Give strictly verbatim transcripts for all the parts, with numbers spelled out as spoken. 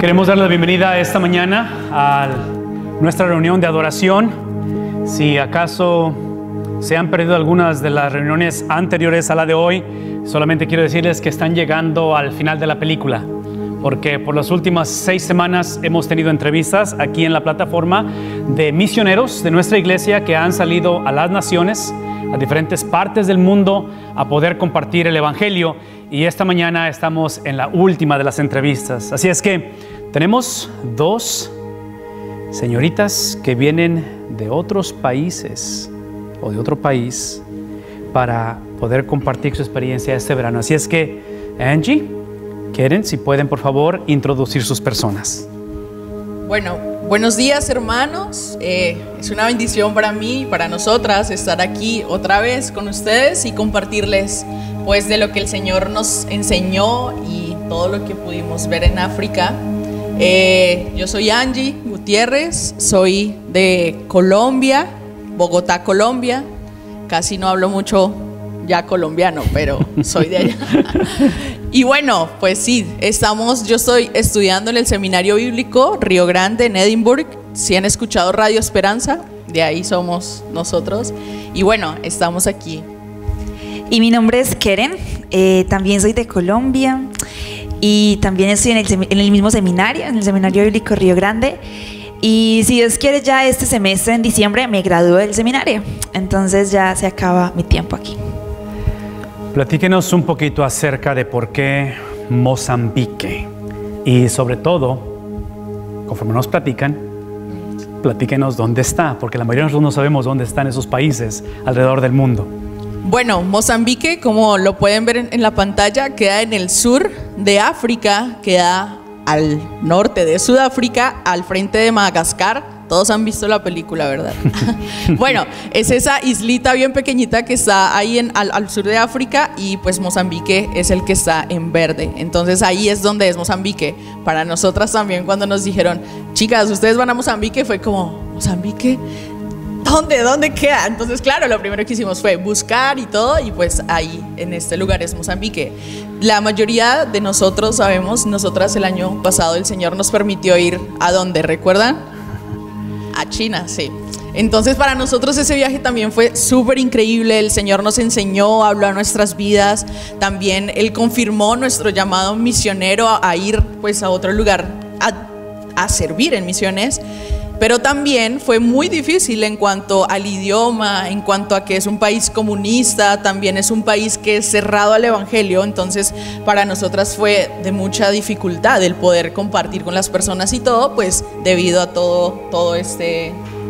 Queremos darle la bienvenida esta mañana a nuestra reunión de adoración. Si acaso se han perdido algunas de las reuniones anteriores a la de hoy, solamente quiero decirles que están llegando al final de la película, porque por las últimas seis semanas hemos tenido entrevistas aquí en la plataforma de misioneros de nuestra iglesia que han salido a las naciones, a diferentes partes del mundo, a poder compartir el evangelio. Y esta mañana estamos en la última de las entrevistas. Así es que tenemos dos señoritas que vienen de otros países o de otro país para poder compartir su experiencia este verano. Así es que, Angie, Keren, si pueden por favor introducir sus personas. Bueno, buenos días hermanos, eh, es una bendición para mí y para nosotras estar aquí otra vez con ustedes y compartirles pues de lo que el Señor nos enseñó y todo lo que pudimos ver en África. Eh, yo soy Angie Gutiérrez, soy de Colombia, Bogotá, Colombia. Casi no hablo mucho ya colombiano, pero soy de allá. Y bueno, pues sí, estamos, yo estoy estudiando en el Seminario Bíblico Río Grande en Edimburgo. Si han escuchado Radio Esperanza, de ahí somos nosotros. Y bueno, estamos aquí. Y mi nombre es Keren, eh, también soy de Colombia y también estoy en el, en el mismo seminario, en el Seminario Bíblico Río Grande. Y si Dios quiere, ya este semestre, en diciembre, me gradúo del seminario. Entonces ya se acaba mi tiempo aquí. Platíquenos un poquito acerca de por qué Mozambique. Y sobre todo, conforme nos platican, platíquenos dónde está, porque la mayoría de nosotros no sabemos dónde están esos países alrededor del mundo. Bueno, Mozambique, como lo pueden ver en, en la pantalla, queda en el sur de África, queda al norte de Sudáfrica, al frente de Madagascar. Todos han visto la película, ¿verdad? Bueno, es esa islita bien pequeñita que está ahí en, al, al sur de África, y pues Mozambique es el que está en verde. Entonces ahí es donde es Mozambique. Para nosotras también, cuando nos dijeron, chicas, ustedes van a Mozambique, fue como, ¿Mozambique? ¿Dónde? ¿Dónde queda? Entonces, claro, lo primero que hicimos fue buscar y todo, y pues ahí, en este lugar es Mozambique. La mayoría de nosotros sabemos, nosotras el año pasado el Señor nos permitió ir ¿a dónde? ¿Recuerdan? A China, sí. Entonces para nosotros ese viaje también fue súper increíble. El Señor nos enseñó, habló a nuestras vidas. También Él confirmó nuestro llamado misionero a, a ir pues a otro lugar a, a servir en misiones. Pero también fue muy difícil en cuanto al idioma, en cuanto a que es un país comunista, también es un país que es cerrado al evangelio. Entonces para nosotras fue de mucha dificultad el poder compartir con las personas y todo, pues debido a todo, todo este,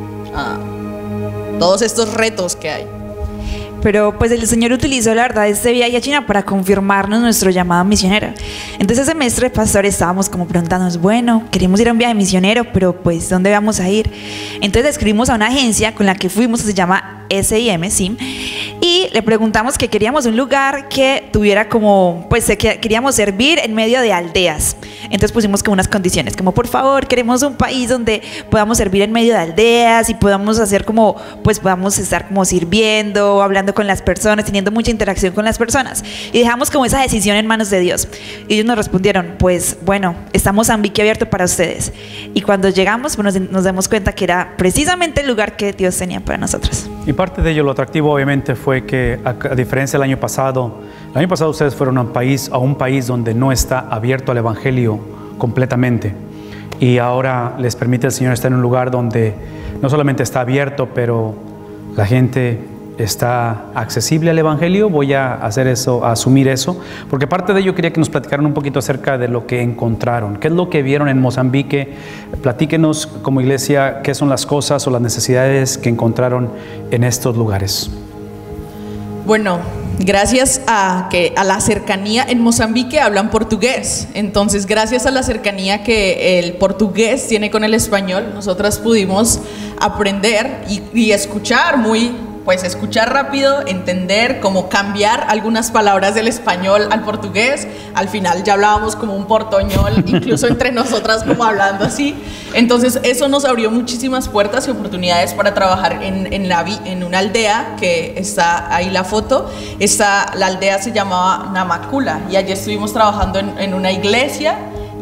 uh, todos estos retos que hay. Pero pues el Señor utilizó la verdad este viaje a China para confirmarnos nuestro llamado misionero. Entonces ese semestre, pastor, estábamos como preguntándonos, bueno, queremos ir a un viaje misionero, pero pues ¿dónde vamos a ir? Entonces escribimos a una agencia con la que fuimos, se llama S I M, ¿sí? Y le preguntamos que queríamos un lugar que tuviera como, pues que queríamos servir en medio de aldeas. Entonces pusimos como unas condiciones, como por favor, queremos un país donde podamos servir en medio de aldeas y podamos hacer como, pues podamos estar como sirviendo, hablando con las personas, teniendo mucha interacción con las personas. Y dejamos como esa decisión en manos de Dios. Y ellos nos respondieron, pues bueno, está Mozambique abierto para ustedes. Y cuando llegamos, pues, nos, nos damos cuenta que era precisamente el lugar que Dios tenía para nosotros. Y parte de ello, lo atractivo obviamente fue que, a, a diferencia del año pasado, el año pasado ustedes fueron a un país, a un país donde no está abierto al evangelio completamente. Y ahora les permite el Señor estar en un lugar donde no solamente está abierto, pero la gente está accesible al evangelio. Voy a hacer eso, a asumir eso, porque parte de ello quería que nos platicaran un poquito acerca de lo que encontraron. ¿Qué es lo que vieron en Mozambique? Platíquenos como iglesia qué son las cosas o las necesidades que encontraron en estos lugares. Bueno, gracias a, que, a la cercanía, en Mozambique hablan portugués. Entonces gracias a la cercanía que el portugués tiene con el español, nosotras pudimos aprender y, y escuchar muy pues escuchar rápido, entender, cómo cambiar algunas palabras del español al portugués. Al final ya hablábamos como un portoñol, incluso entre nosotras como hablando así. Entonces eso nos abrió muchísimas puertas y oportunidades para trabajar en, en, la, en una aldea que está ahí la foto. Esta, la aldea se llamaba Namakula y allí estuvimos trabajando en, en una iglesia.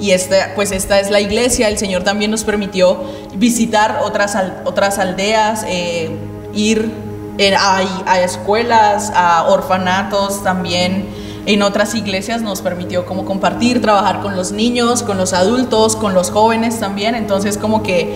y esta, pues esta es la iglesia. El Señor también nos permitió visitar otras, otras aldeas, eh, ir en, a, a escuelas, a orfanatos también. En otras iglesias nos permitió como compartir, trabajar con los niños, con los adultos, con los jóvenes también. Entonces como que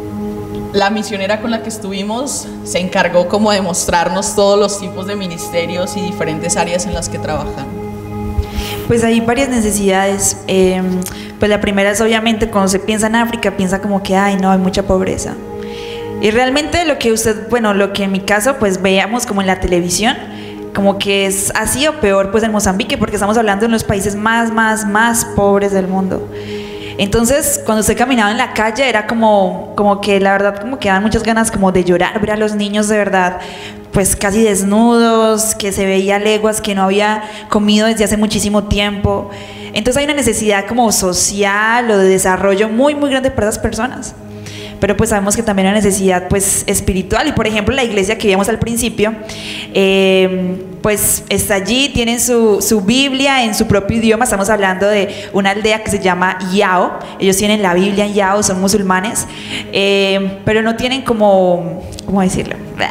la misionera con la que estuvimos se encargó como de mostrarnos todos los tipos de ministerios y diferentes áreas en las que trabajan. Pues hay varias necesidades. Eh, pues la primera es obviamente cuando se piensa en África, piensa como que ay no, hay mucha pobreza. Y realmente lo que usted, bueno, lo que en mi caso pues veíamos como en la televisión, como que es así o peor pues en Mozambique, porque estamos hablando de los países más, más, más pobres del mundo. Entonces, cuando usted caminaba en la calle era como, como que la verdad como que daban muchas ganas como de llorar, ver a los niños de verdad pues casi desnudos, que se veía leguas, que no había comido desde hace muchísimo tiempo. Entonces hay una necesidad como social o de desarrollo muy, muy grande para esas personas. Pero pues sabemos que también hay una necesidad pues espiritual, y por ejemplo la iglesia que vimos al principio eh, pues está allí, tienen su, su Biblia en su propio idioma. Estamos hablando de una aldea que se llama Yao, ellos tienen la Biblia en Yao, son musulmanes, eh, pero no tienen como, ¿cómo decirlo?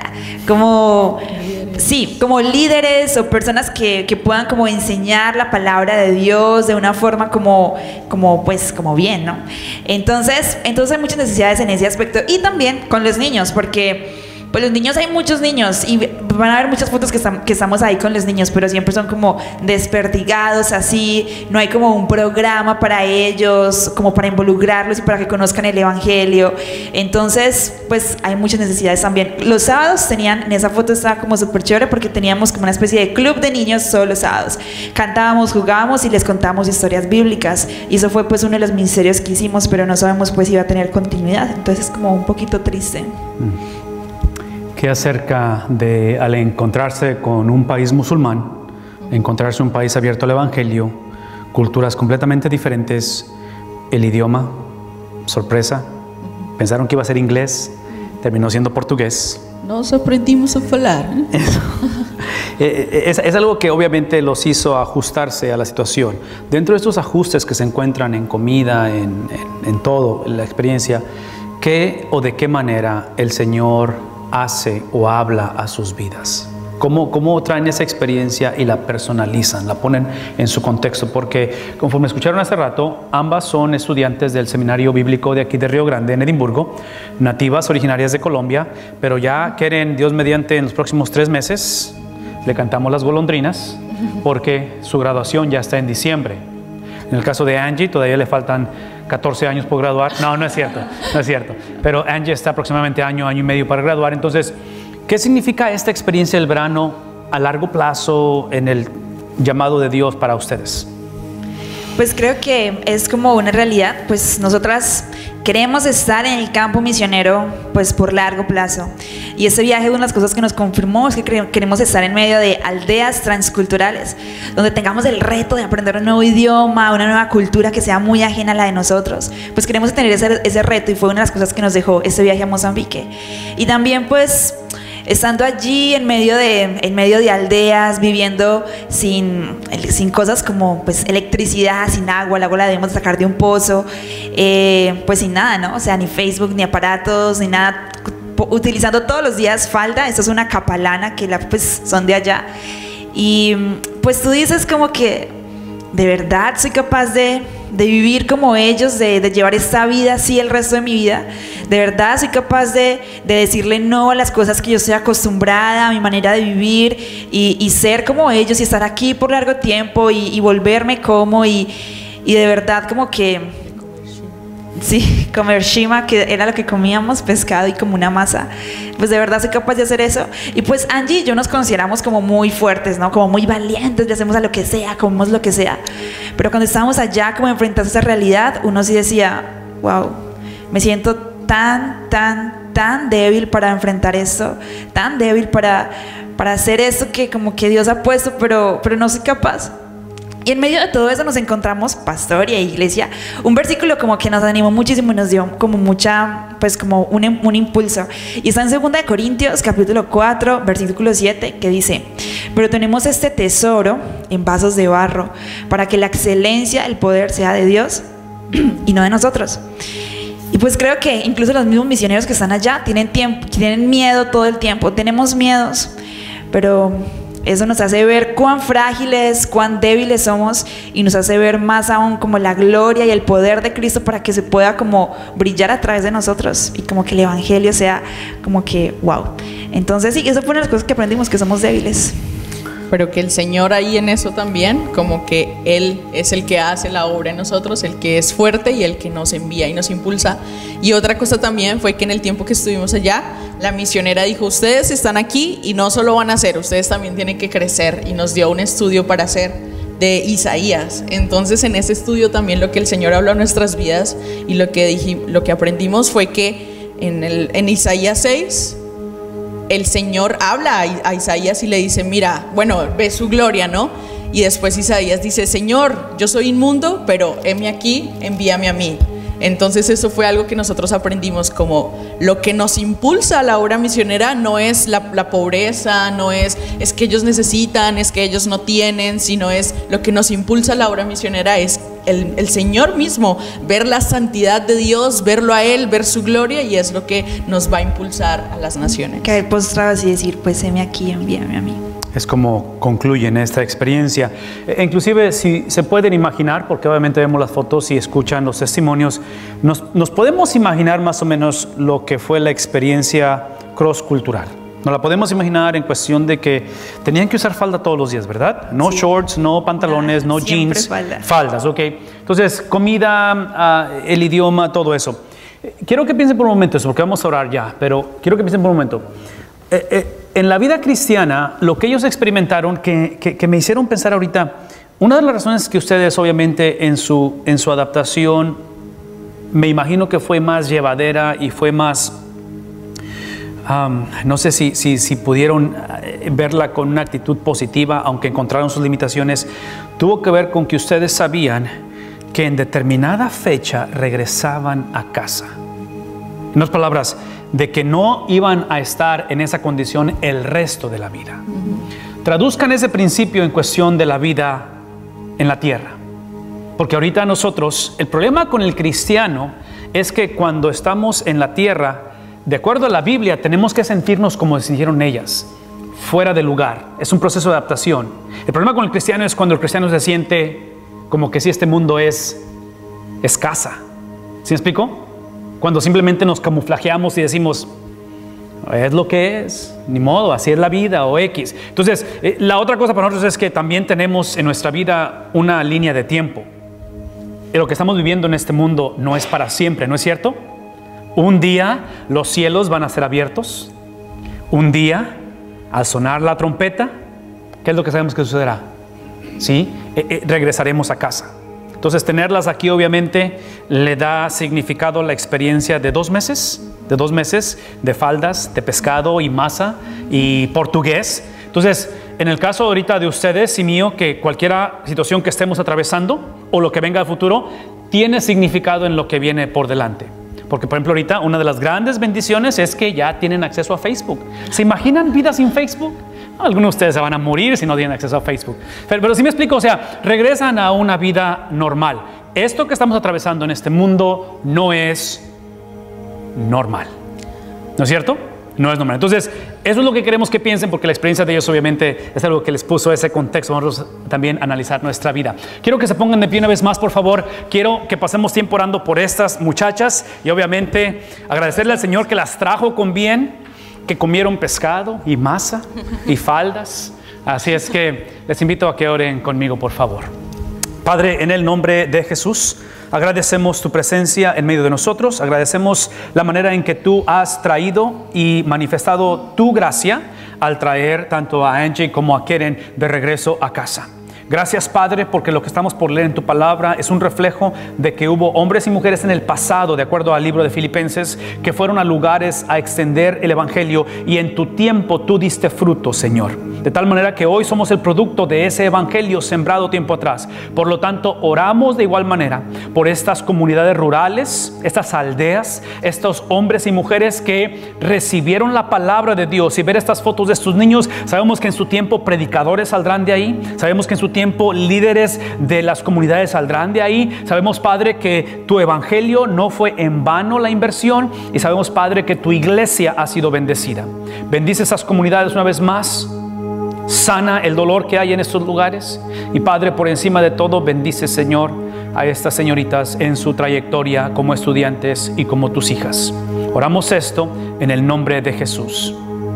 Como, sí, como líderes o personas que, que puedan como enseñar la palabra de Dios de una forma como, como pues como bien, ¿no? Entonces, entonces hay muchas necesidades en ese aspecto, y también con los niños, porque pues los niños, hay muchos niños y van a ver muchas fotos que, estamos, que estamos ahí con los niños, pero siempre son como desperdigados así, no hay como un programa para ellos, como para involucrarlos y para que conozcan el evangelio. Entonces pues hay muchas necesidades también. Los sábados tenían, en esa foto estaba como súper chévere porque teníamos como una especie de club de niños todos los sábados, cantábamos, jugábamos y les contábamos historias bíblicas, y eso fue pues uno de los ministerios que hicimos, pero no sabemos pues si iba a tener continuidad, entonces es como un poquito triste. Mm. ¿Qué acerca de, al encontrarse con un país musulmán, encontrarse un país abierto al evangelio, culturas completamente diferentes, el idioma, sorpresa, pensaron que iba a ser inglés, terminó siendo portugués? Nos aprendimos a hablar. ¿eh? es, es algo que obviamente los hizo ajustarse a la situación. Dentro de estos ajustes que se encuentran en comida, en, en, en todo, en la experiencia, ¿qué o de qué manera el Señor hace o habla a sus vidas? ¿Cómo, cómo traen esa experiencia y la personalizan, la ponen en su contexto? Porque conforme escucharon hace rato, ambas son estudiantes del seminario bíblico de aquí de Río Grande, en Edimburgo, nativas originarias de Colombia, pero ya quieren, Dios mediante, en los próximos tres meses, le cantamos las golondrinas, porque su graduación ya está en diciembre. En el caso de Angie, todavía le faltan catorce años por graduar. No, no es cierto, no es cierto. Pero Angie está aproximadamente año, año y medio para graduar. Entonces, ¿qué significa esta experiencia del verano a largo plazo en el llamado de Dios para ustedes? Pues creo que es como una realidad, pues nosotras queremos estar en el campo misionero pues por largo plazo, y este viaje, una de las cosas que nos confirmó es que queremos estar en medio de aldeas transculturales donde tengamos el reto de aprender un nuevo idioma, una nueva cultura que sea muy ajena a la de nosotros. Pues queremos tener ese, ese reto, y fue una de las cosas que nos dejó este viaje a Mozambique. Y también pues estando allí en medio de, en medio de aldeas, viviendo sin, sin cosas como pues electricidad, sin agua, el agua la debemos sacar de un pozo, eh, pues sin nada, ¿no? O sea, ni Facebook, ni aparatos, ni nada, utilizando todos los días falda. Esto es una capalana que la, pues, son de allá. Y pues tú dices como que de verdad soy capaz de, de vivir como ellos, de, de llevar esta vida así el resto de mi vida. De verdad soy capaz de, de decirle no a las cosas que yo estoy acostumbrada, a mi manera de vivir, y, y ser como ellos y estar aquí por largo tiempo y, y volverme como y, y de verdad como que sí, comer shima, que era lo que comíamos, pescado y como una masa. Pues de verdad soy capaz de hacer eso. Y pues Angie y yo nos consideramos como muy fuertes, ¿no? Como muy valientes, le hacemos a lo que sea, comemos lo que sea. Pero cuando estábamos allá, como enfrentando esa realidad, uno sí decía, wow, me siento tan, tan, tan débil para enfrentar esto, tan débil para, para hacer esto que como que Dios ha puesto, pero, pero no soy capaz. Y en medio de todo eso nos encontramos, pastor y iglesia, un versículo como que nos animó muchísimo y nos dio como mucha, pues como un, un impulso. Y está en segunda de Corintios, capítulo cuatro, versículo siete, que dice: pero tenemos este tesoro en vasos de barro, para que la excelencia, el poder sea de Dios y no de nosotros. Y pues creo que incluso los mismos misioneros que están allá tienen tiempo, tienen miedo todo el tiempo, tenemos miedos, pero eso nos hace ver cuán frágiles, cuán débiles somos y nos hace ver más aún como la gloria y el poder de Cristo para que se pueda como brillar a través de nosotros y como que el evangelio sea como que wow. Entonces sí, eso fue una de las cosas que aprendimos, que somos débiles. Pero que el Señor ahí en eso también, como que Él es el que hace la obra en nosotros, el que es fuerte y el que nos envía y nos impulsa. Y otra cosa también fue que en el tiempo que estuvimos allá, la misionera dijo, ustedes están aquí y no solo van a hacer, ustedes también tienen que crecer, y nos dio un estudio para hacer de Isaías. Entonces en ese estudio también lo que el Señor habló a nuestras vidas y lo que, dije, lo que aprendimos fue que en, el, en Isaías seis, el Señor habla a Isaías y le dice, mira, bueno, ve su gloria, ¿no? Y después Isaías dice, Señor, yo soy inmundo, pero heme aquí, envíame a mí. Entonces eso fue algo que nosotros aprendimos, como lo que nos impulsa a la obra misionera no es la, la pobreza, no es, es que ellos necesitan, es que ellos no tienen, sino es lo que nos impulsa a la obra misionera es el, el Señor mismo, ver la santidad de Dios, verlo a Él, ver su gloria, y es lo que nos va a impulsar a las naciones. Caer postrados y decir, pues heme aquí, envíame a mí. Es como concluyen esta experiencia. E inclusive si se pueden imaginar, porque obviamente vemos las fotos y escuchan los testimonios, nos, nos podemos imaginar más o menos lo que fue la experiencia cross-cultural. Nos la podemos imaginar en cuestión de que tenían que usar falda todos los días, ¿verdad? No sí. Shorts, no pantalones, no jeans, falda. faldas, ok. Entonces, comida, uh, el idioma, todo eso. Quiero que piensen por un momento eso, porque vamos a orar ya, pero quiero que piensen por un momento. Eh, eh, en la vida cristiana, lo que ellos experimentaron, que, que, que me hicieron pensar ahorita, una de las razones que ustedes obviamente en su, en su adaptación, me imagino que fue más llevadera y fue más, um, no sé si, si, si pudieron verla con una actitud positiva, aunque encontraron sus limitaciones, tuvo que ver con que ustedes sabían que en determinada fecha regresaban a casa. En otras palabras, de que no iban a estar en esa condición el resto de la vida. Uh-huh. Traduzcan ese principio en cuestión de la vida en la tierra. Porque ahorita nosotros, el problema con el cristiano es que cuando estamos en la tierra, de acuerdo a la Biblia, tenemos que sentirnos como se sintieron ellas, fuera de lugar. Es un proceso de adaptación. El problema con el cristiano es cuando el cristiano se siente como que si este mundo es, es casa. ¿Sí me explico? Cuando simplemente nos camuflajeamos y decimos, es lo que es, ni modo, así es la vida, o X. Entonces, eh, la otra cosa para nosotros es que también tenemos en nuestra vida una línea de tiempo. Y lo que estamos viviendo en este mundo no es para siempre, ¿no es cierto? Un día los cielos van a ser abiertos. Un día, al sonar la trompeta, ¿qué es lo que sabemos que sucederá? ¿Sí? Eh, eh, regresaremos a casa. Entonces, tenerlas aquí obviamente le da significado a la experiencia de dos meses, de dos meses de faldas, de pescado y masa y portugués. Entonces, en el caso ahorita de ustedes y mío, que cualquier situación que estemos atravesando o lo que venga al futuro, tiene significado en lo que viene por delante. Porque, por ejemplo, ahorita una de las grandes bendiciones es que ya tienen acceso a Facebook. ¿Se imaginan vida sin Facebook? Algunos de ustedes se van a morir si no tienen acceso a Facebook. Pero, pero si me explico, o sea, regresan a una vida normal. Esto que estamos atravesando en este mundo no es normal. ¿No es cierto? No es normal. Entonces, eso es lo que queremos que piensen, porque la experiencia de ellos obviamente es algo que les puso ese contexto. Vamos a también analizar nuestra vida. Quiero que se pongan de pie una vez más, por favor. Quiero que pasemos tiempo orando por estas muchachas y obviamente agradecerle al Señor que las trajo con bien, que comieron pescado y masa y faldas. Así es que les invito a que oren conmigo, por favor. Padre, en el nombre de Jesús, agradecemos tu presencia en medio de nosotros. Agradecemos la manera en que tú has traído y manifestado tu gracia al traer tanto a Angie como a Keren de regreso a casa. Gracias, Padre, porque lo que estamos por leer en tu palabra es un reflejo de que hubo hombres y mujeres en el pasado, de acuerdo al libro de Filipenses, que fueron a lugares a extender el evangelio, y en tu tiempo tú diste fruto, Señor. de tal manera que hoy somos el producto de ese evangelio sembrado tiempo atrás. Por lo tanto, oramos de igual manera por estas comunidades rurales, estas aldeas, estos hombres y mujeres que recibieron la palabra de Dios. Y ver estas fotos de estos niños, sabemos que en su tiempo predicadores saldrán de ahí, sabemos que en su tiempo líderes de las comunidades saldrán de ahí. Sabemos, Padre, que tu evangelio no fue en vano la inversión, y sabemos, Padre, que tu iglesia ha sido bendecida. Bendice esas comunidades una vez más, sana el dolor que hay en estos lugares, y Padre, por encima de todo, bendice, Señor, a estas señoritas en su trayectoria como estudiantes y como tus hijas. Oramos esto en el nombre de Jesús.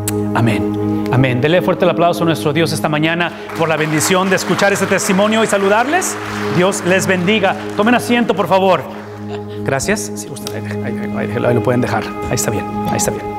Amén. Amén. Dele fuerte el aplauso a nuestro Dios esta mañana por la bendición de escuchar este testimonio y saludarles. Dios les bendiga. Tomen asiento, por favor. Gracias. Si gustan, ahí, ahí, ahí, ahí lo pueden dejar. Ahí está bien. Ahí está bien.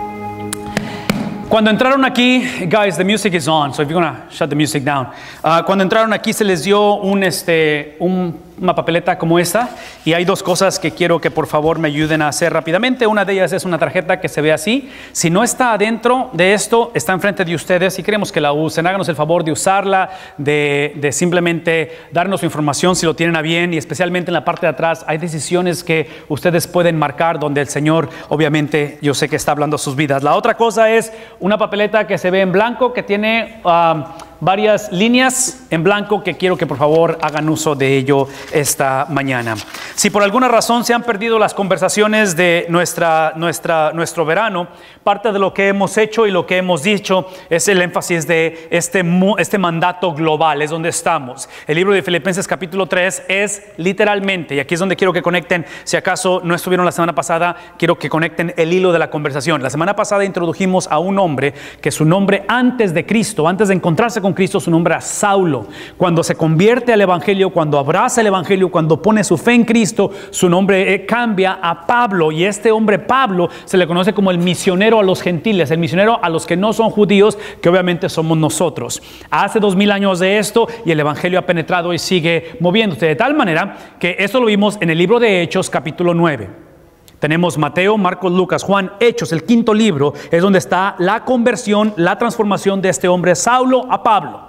Cuando entraron aquí, guys, the music is on, so if you're gonna shut the music down. Uh, cuando entraron aquí se les dio un, este, un, una papeleta como esta, y hay dos cosas que quiero que por favor me ayuden a hacer rápidamente. Una de ellas es una tarjeta que se ve así. Si no está adentro de esto, está enfrente de ustedes y queremos que la usen. Háganos el favor de usarla, de, de simplemente darnos su información si lo tienen a bien, y especialmente en la parte de atrás hay decisiones que ustedes pueden marcar donde el Señor, obviamente, yo sé que está hablando a sus vidas. La otra cosa es una papeleta que se ve en blanco, que tiene uh, varias líneas en blanco, que quiero que por favor hagan uso de ello esta mañana. Si por alguna razón se han perdido las conversaciones de nuestra, nuestra, nuestro verano, parte de lo que hemos hecho y lo que hemos dicho es el énfasis de este, este mandato global, es donde estamos. El libro de Filipenses capítulo tres es literalmente, y aquí es donde quiero que conecten, si acaso no estuvieron la semana pasada, quiero que conecten el hilo de la conversación. La semana pasada introdujimos a un hombre que su nombre antes de Cristo, antes de encontrarse con Cristo, su nombre era Saulo. Cuando se convierte al evangelio, cuando abraza el evangelio, cuando pone su fe en Cristo, su nombre cambia a Pablo, y este hombre Pablo se le conoce como el misionero a los gentiles, el misionero a los que no son judíos, que obviamente somos nosotros. Hace dos mil años de esto, y el evangelio ha penetrado y sigue moviéndose, de tal manera que esto lo vimos en el libro de Hechos capítulo nueve. Tenemos Mateo, Marcos, Lucas, Juan, Hechos, el quinto libro, es donde está la conversión, la transformación de este hombre Saulo a Pablo.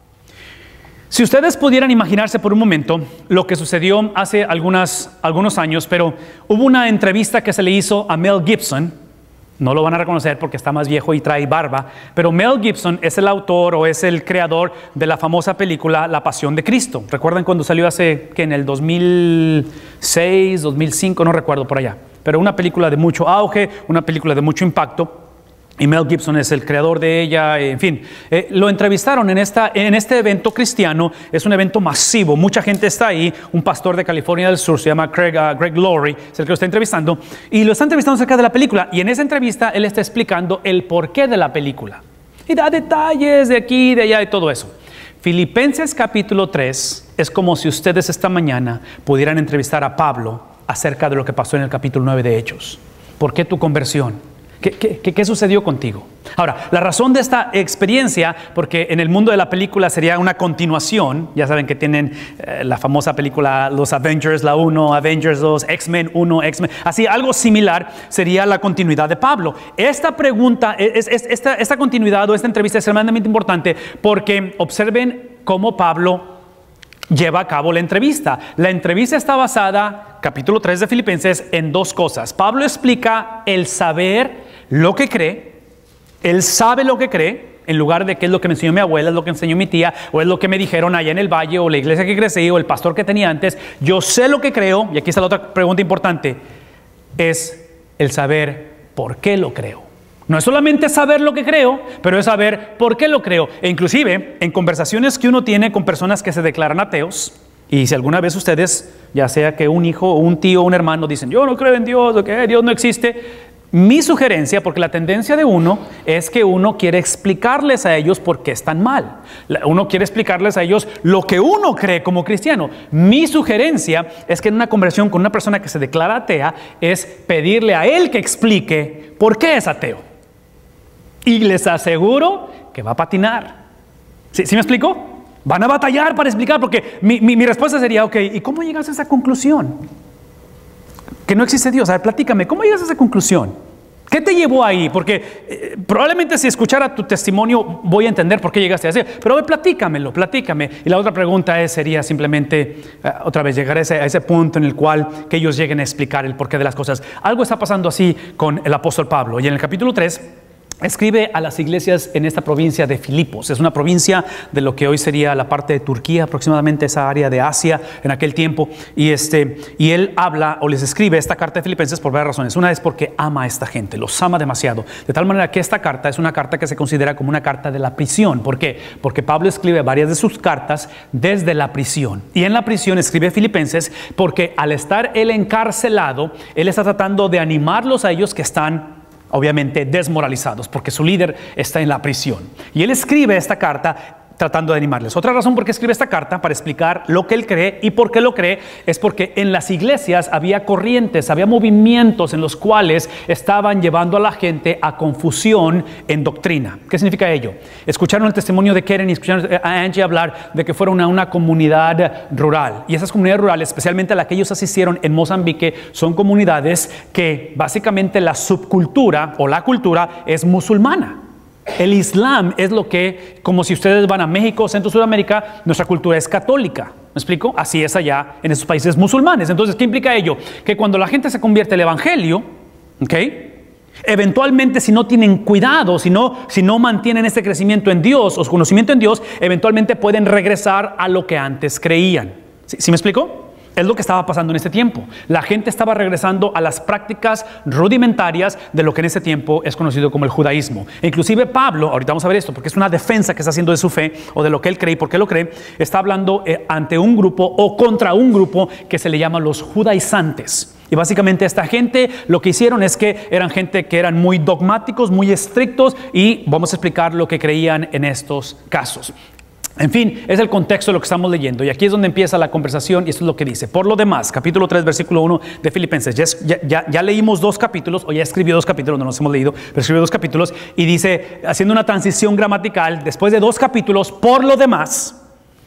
Si ustedes pudieran imaginarse por un momento lo que sucedió hace algunas, algunos años, pero hubo una entrevista que se le hizo a Mel Gibson. No lo van a reconocer porque está más viejo y trae barba, pero Mel Gibson es el autor o es el creador de la famosa película La Pasión de Cristo. ¿Recuerdan cuando salió hace, que en el dos mil seis, dos mil cinco, no recuerdo por allá? Pero una película de mucho auge, una película de mucho impacto. Y Mel Gibson es el creador de ella, en fin. Eh, lo entrevistaron en, esta, en este evento cristiano. Es un evento masivo, mucha gente está ahí. Un pastor de California del Sur, se llama Craig, uh, Greg Laurie, es el que lo está entrevistando. Y lo está entrevistando acerca de la película. Y en esa entrevista él está explicando el porqué de la película. Y da detalles de aquí, de allá y todo eso. Filipenses capítulo tres es como si ustedes esta mañana pudieran entrevistar a Pablo acerca de lo que pasó en el capítulo nueve de Hechos. ¿Por qué tu conversión? ¿Qué, qué, ¿Qué sucedió contigo? Ahora, la razón de esta experiencia, porque en el mundo de la película sería una continuación. Ya saben que tienen eh, la famosa película Los Avengers, la uno, Avengers dos, X-Men uno, X-Men. Así, algo similar sería la continuidad de Pablo. Esta pregunta, es, es, esta, esta continuidad o esta entrevista es extremadamente importante porque observen cómo Pablo lleva a cabo la entrevista. La entrevista está basada, capítulo tres de Filipenses, en dos cosas. Pablo explica el saber lo que cree. Él sabe lo que cree, en lugar de qué es lo que me enseñó mi abuela, es lo que enseñó mi tía, o es lo que me dijeron allá en el valle, o la iglesia que crecí, o el pastor que tenía antes. Yo sé lo que creo, y aquí está la otra pregunta importante, es el saber por qué lo creo. No es solamente saber lo que creo, pero es saber por qué lo creo. E inclusive, en conversaciones que uno tiene con personas que se declaran ateos, y si alguna vez ustedes, ya sea que un hijo, un tío, un hermano dicen, yo no creo en Dios, o que Dios no existe, mi sugerencia, porque la tendencia de uno es que uno quiere explicarles a ellos por qué están mal. Uno quiere explicarles a ellos lo que uno cree como cristiano. Mi sugerencia es que en una conversación con una persona que se declara atea, es pedirle a él que explique por qué es ateo. Y les aseguro que va a patinar. ¿Sí, ¿sí me explico? Van a batallar para explicar, porque mi, mi, mi respuesta sería, ok, ¿y cómo llegas a esa conclusión? Que no existe Dios. A ver, platícame, ¿cómo llegas a esa conclusión? ¿Qué ¿Qué te llevó ahí? Porque eh, probablemente si escuchara tu testimonio voy a entender por qué llegaste a ese. Pero hoy platícamelo, platícame. Y la otra pregunta es, sería simplemente, eh, otra vez, llegar a ese, a ese punto en el cual que ellos lleguen a explicar el porqué de las cosas. Algo está pasando así con el apóstol Pablo. Y en el capítulo tres... escribe a las iglesias en esta provincia de Filipos. Es una provincia de lo que hoy sería la parte de Turquía, aproximadamente esa área de Asia en aquel tiempo. Y, este, y él habla o les escribe esta carta de Filipenses por varias razones. Una es porque ama a esta gente, los ama demasiado. De tal manera que esta carta es una carta que se considera como una carta de la prisión. ¿Por qué? Porque Pablo escribe varias de sus cartas desde la prisión. Y en la prisión escribe Filipenses porque al estar él encarcelado, él está tratando de animarlos a ellos que están obviamente desmoralizados porque su líder está en la prisión. Y él escribe esta carta tratando de animarles. Otra razón por qué escribe esta carta, para explicar lo que él cree y por qué lo cree, es porque en las iglesias había corrientes, había movimientos en los cuales estaban llevando a la gente a confusión en doctrina. ¿Qué significa ello? Escucharon el testimonio de Keren y escucharon a Angie hablar de que fuera una, una comunidad rural. Y esas comunidades rurales, especialmente la que ellos asistieron en Mozambique, son comunidades que básicamente la subcultura o la cultura es musulmana. El Islam es lo que, como si ustedes van a México, Centro, Sudamérica, nuestra cultura es católica. ¿Me explico? Así es allá en esos países musulmanes. Entonces, ¿qué implica ello? Que cuando la gente se convierte al evangelio, ¿ok?, eventualmente, si no tienen cuidado, si no, si no mantienen este crecimiento en Dios o su conocimiento en Dios, eventualmente pueden regresar a lo que antes creían. ¿Sí, ¿sí me explico? Es lo que estaba pasando en este tiempo. La gente estaba regresando a las prácticas rudimentarias de lo que en ese tiempo es conocido como el judaísmo. E inclusive Pablo, ahorita vamos a ver esto, porque es una defensa que está haciendo de su fe o de lo que él cree y por qué lo cree, está hablando eh, ante un grupo o contra un grupo que se le llama los judaizantes. Y básicamente esta gente lo que hicieron es que eran gente que eran muy dogmáticos, muy estrictos, y vamos a explicar lo que creían en estos casos. En fin, es el contexto de lo que estamos leyendo. Y aquí es donde empieza la conversación y esto es lo que dice. Por lo demás, capítulo tres, versículo uno de Filipenses. Ya, ya, ya leímos dos capítulos, o ya escribió dos capítulos, no los hemos leído, pero escribió dos capítulos. Y dice, haciendo una transición gramatical, después de dos capítulos, por lo demás,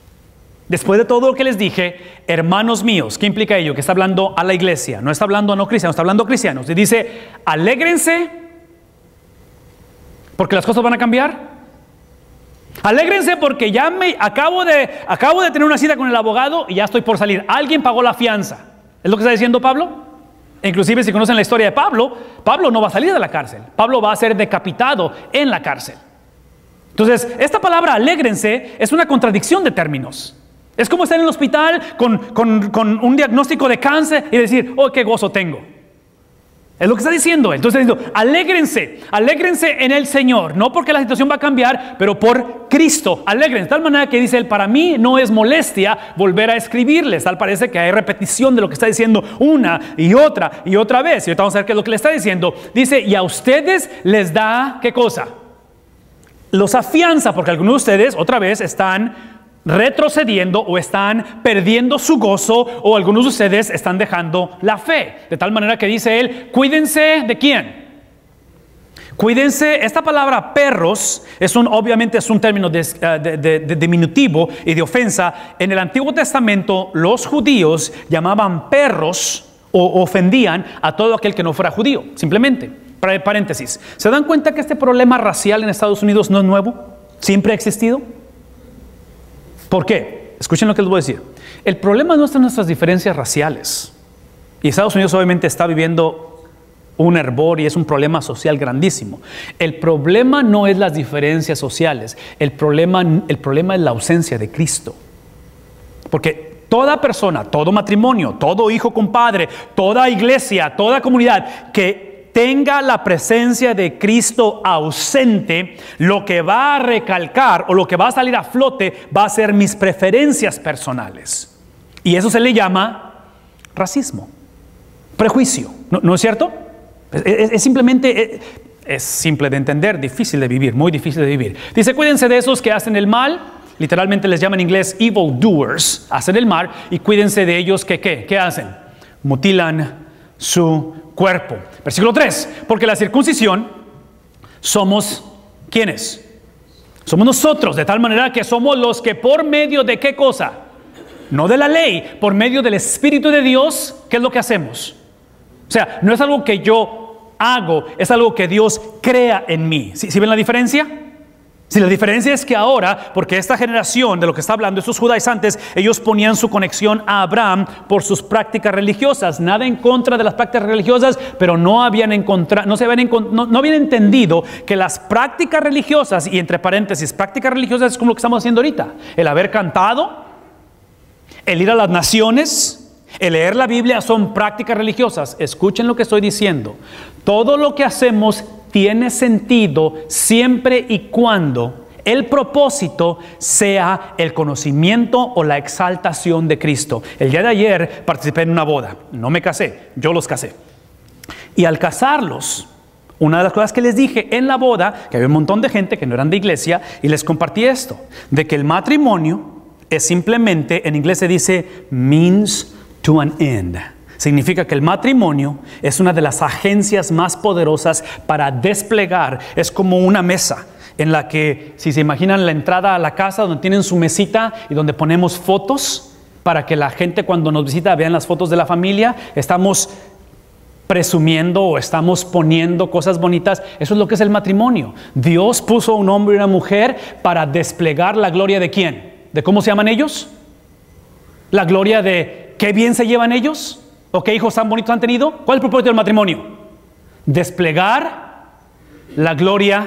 después de todo lo que les dije, hermanos míos, ¿qué implica ello? Que está hablando a la iglesia, no está hablando a no cristianos, está hablando a cristianos. Y dice, alégrense, porque las cosas van a cambiar. Alégrense porque ya me acabo de, acabo de tener una cita con el abogado y ya estoy por salir. Alguien pagó la fianza. ¿Es lo que está diciendo Pablo? Inclusive si conocen la historia de Pablo, Pablo no va a salir de la cárcel. Pablo va a ser decapitado en la cárcel. Entonces, esta palabra alégrense es una contradicción de términos. Es como estar en el hospital con, con, con un diagnóstico de cáncer y decir, oh, qué gozo tengo. Es lo que está diciendo. Entonces está diciendo, alégrense, alégrense en el Señor. No porque la situación va a cambiar, pero por Cristo. Alégrense. De tal manera que dice él, para mí no es molestia volver a escribirles. Tal parece que hay repetición de lo que está diciendo una y otra y otra vez. Y ahorita vamos a ver qué es lo que le está diciendo. Dice, y a ustedes les da, ¿qué cosa? Los afianza, porque algunos de ustedes otra vez están retrocediendo o están perdiendo su gozo, o algunos de ustedes están dejando la fe. De tal manera que dice él, cuídense de quién. Cuídense, esta palabra perros es un, obviamente es un término de, de, de, de diminutivo y de ofensa. En el Antiguo Testamento los judíos llamaban perros o ofendían a todo aquel que no fuera judío, simplemente. Para paréntesis, ¿se dan cuenta que este problema racial en Estados Unidos no es nuevo? ¿Siempre ha existido? ¿Por qué? Escuchen lo que les voy a decir. El problema no está en nuestras diferencias raciales. Y Estados Unidos obviamente está viviendo un hervor y es un problema social grandísimo. El problema no es las diferencias sociales. El problema, el problema es la ausencia de Cristo. Porque toda persona, todo matrimonio, todo hijo con padre, toda iglesia, toda comunidad que tenga la presencia de Cristo ausente, lo que va a recalcar o lo que va a salir a flote va a ser mis preferencias personales. Y eso se le llama racismo, prejuicio. ¿No, no es cierto? Es, es, es simplemente, es, es simple de entender, difícil de vivir, muy difícil de vivir. Dice, cuídense de esos que hacen el mal. Literalmente les llaman en inglés evil doers, hacen el mal. Y cuídense de ellos que, ¿qué? ¿Qué hacen? Mutilan su cuerpo. Versículo tres, porque la circuncisión somos, ¿quiénes? Somos nosotros, de tal manera que somos los que por medio de ¿qué cosa? No de la ley, por medio del Espíritu de Dios, ¿qué es lo que hacemos? O sea, no es algo que yo hago, es algo que Dios crea en mí. ¿Sí, ¿sí ven la diferencia? Si la diferencia es que ahora, porque esta generación de lo que está hablando, estos judaizantes, ellos ponían su conexión a Abraham por sus prácticas religiosas. Nada en contra de las prácticas religiosas, pero no habían encontrado, no se habían encont- no, no habían entendido que las prácticas religiosas, y entre paréntesis, prácticas religiosas es como lo que estamos haciendo ahorita. El haber cantado, el ir a las naciones, el leer la Biblia son prácticas religiosas. Escuchen lo que estoy diciendo. Todo lo que hacemos tiene sentido siempre y cuando el propósito sea el conocimiento o la exaltación de Cristo. El día de ayer participé en una boda. No me casé, yo los casé. Y al casarlos, una de las cosas que les dije en la boda, que había un montón de gente que no eran de iglesia, y les compartí esto, de que el matrimonio es simplemente, en inglés se dice means to an end. Significa que el matrimonio es una de las agencias más poderosas para desplegar. Es como una mesa en la que, si se imaginan la entrada a la casa donde tienen su mesita y donde ponemos fotos para que la gente cuando nos visita vean las fotos de la familia, estamos presumiendo o estamos poniendo cosas bonitas. Eso es lo que es el matrimonio. Dios puso a un hombre y una mujer para desplegar la gloria de ¿quién? ¿De cómo se llaman ellos? La gloria de qué bien se llevan ellos. ¿O qué hijos tan bonitos han tenido? ¿Cuál es el propósito del matrimonio? Desplegar la gloria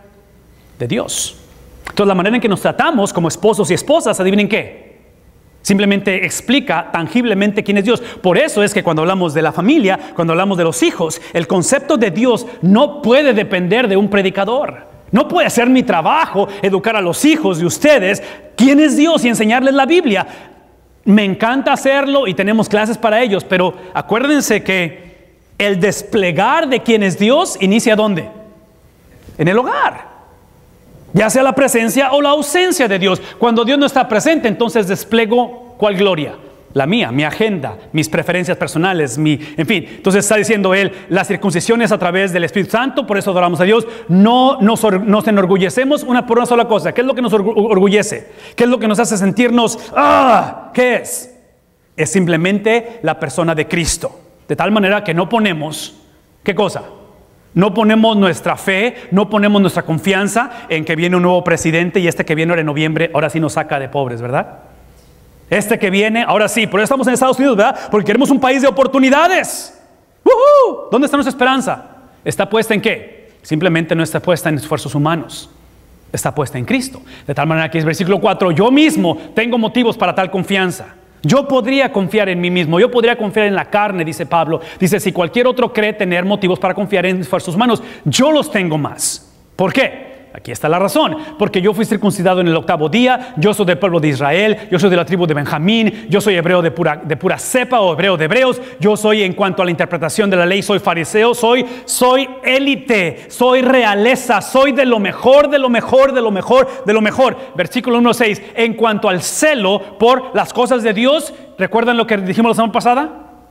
de Dios. Entonces la manera en que nos tratamos como esposos y esposas, ¿adivinen qué? Simplemente explica tangiblemente quién es Dios. Por eso es que cuando hablamos de la familia, cuando hablamos de los hijos, el concepto de Dios no puede depender de un predicador. No puede ser mi trabajo educar a los hijos de ustedes quién es Dios y enseñarles la Biblia. Me encanta hacerlo y tenemos clases para ellos, pero acuérdense que el desplegar de quién es Dios inicia ¿dónde? En el hogar. Ya sea la presencia o la ausencia de Dios. Cuando Dios no está presente, entonces desplego ¿cuál gloria? La mía, mi agenda, mis preferencias personales, mi, en fin. Entonces está diciendo él, la circuncisión es a través del Espíritu Santo, por eso adoramos a Dios. No nos, nos enorgullecemos una por una sola cosa. ¿Qué es lo que nos orgullece? ¿Qué es lo que nos hace sentirnos, ah, qué es? Es simplemente la persona de Cristo. De tal manera que no ponemos, ¿qué cosa? No ponemos nuestra fe, no ponemos nuestra confianza en que viene un nuevo presidente y este que viene ahora en noviembre, ahora sí nos saca de pobres, ¿verdad? Este que viene, ahora sí, por eso estamos en Estados Unidos, ¿verdad? Porque queremos un país de oportunidades. ¡Uh-huh! ¿Dónde está nuestra esperanza? ¿Está puesta en qué? Simplemente no está puesta en esfuerzos humanos. Está puesta en Cristo. De tal manera que es versículo cuatro, yo mismo tengo motivos para tal confianza. Yo podría confiar en mí mismo, yo podría confiar en la carne, dice Pablo. Dice, si cualquier otro cree tener motivos para confiar en esfuerzos humanos, yo los tengo más. ¿Por qué? Aquí está la razón, porque yo fui circuncidado en el octavo día, yo soy del pueblo de Israel, yo soy de la tribu de Benjamín, yo soy hebreo de pura, de pura cepa o hebreo de hebreos, yo soy en cuanto a la interpretación de la ley, soy fariseo, soy, soy élite, soy realeza, soy de lo mejor, de lo mejor, de lo mejor, de lo mejor. Versículo uno seis, en cuanto al celo por las cosas de Dios, ¿recuerdan lo que dijimos la semana pasada?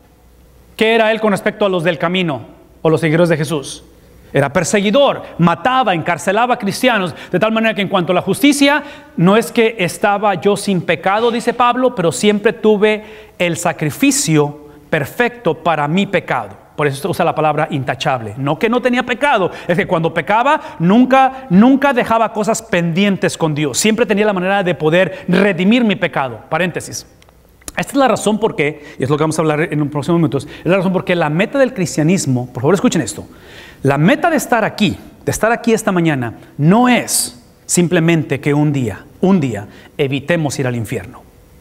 ¿Qué era él con respecto a los del camino o los seguidores de Jesús? Era perseguidor, mataba, encarcelaba a cristianos, de tal manera que en cuanto a la justicia, no es que estaba yo sin pecado, dice Pablo, pero siempre tuve el sacrificio perfecto para mi pecado. Por eso usa la palabra intachable. No que no tenía pecado, es que cuando pecaba nunca, nunca dejaba cosas pendientes con Dios. Siempre tenía la manera de poder redimir mi pecado. Paréntesis. Esta es la razón por qué, y es lo que vamos a hablar en los próximos minutos, es la razón por qué la meta del cristianismo, por favor escuchen esto, la meta de estar aquí, de estar aquí esta mañana, no es simplemente que un día, un día, evitemos ir al infierno.